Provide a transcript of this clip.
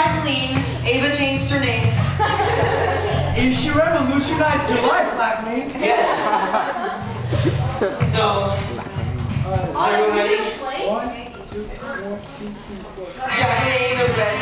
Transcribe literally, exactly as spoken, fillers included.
Jacqueline. Ava changed her name. And she revolutionized your life, Lackney. Yes. So, is everyone ready? One, two, one, two, three, four. Jacqueline, the red